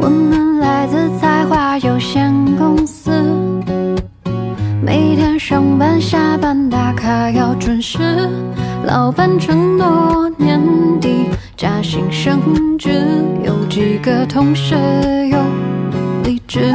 我们来自才华有限公司，每天上班下班打卡要准时，老板承诺年底加薪升职，有几个同事有离职。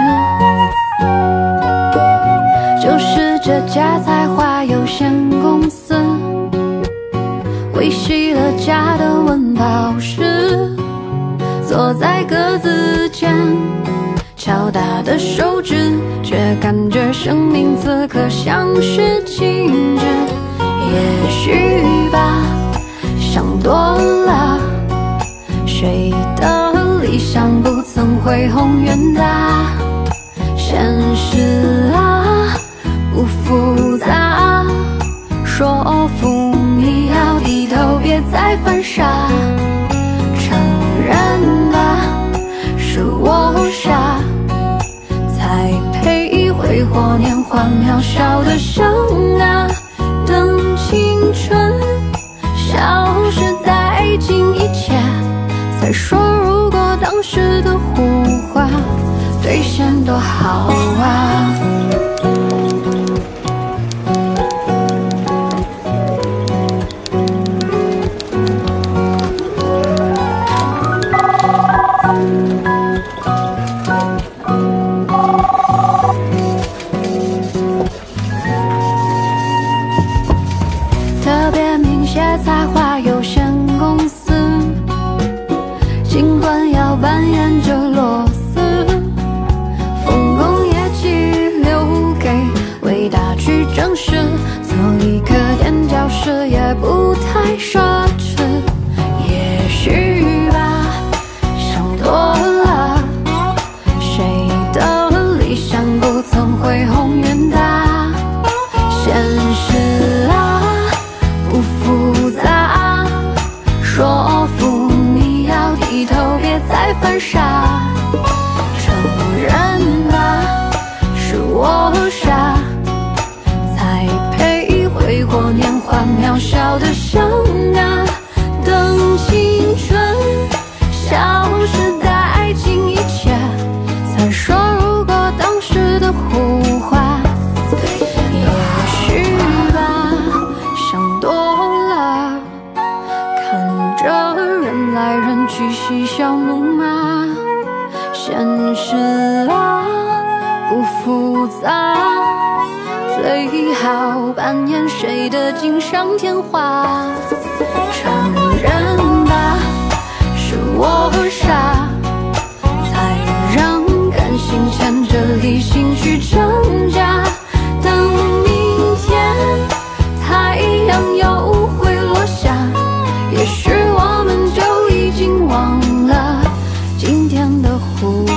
就是这家才华有限公司维系了家的温饱时，坐在格子间敲打的手指，却感觉生命此刻像是静止。也许吧，想多了，谁的理想不曾恢宏远大？现实啊，不复杂，说服你要低头，别再犯傻。承认吧，是我傻，才配挥霍年华渺小的生啊。等青春消失殆尽一切，再说如果当时的呼唤兑现多好啊。特别明显才华有限公司，尽管要扮演着螺丝，丰功业绩留给伟大去证实，做一个垫脚石也不太奢侈。也许吧，想多了，谁的理想不曾恢宏远大？现实啊，不复杂，说服你要低头，别再犯傻。承认吧，是我傻，才配挥霍年华渺小的生啊。等青春消失殆尽一切，才说如果当时的呼唤。也许吧，想多了，看着人来人去嬉笑怒骂。现实啊，不复杂，最好扮演谁的锦上添花。承认吧，是我傻，才让感性牵着理性去挣扎。等明天太阳又会落下，也许我们就已经忘了今天的呼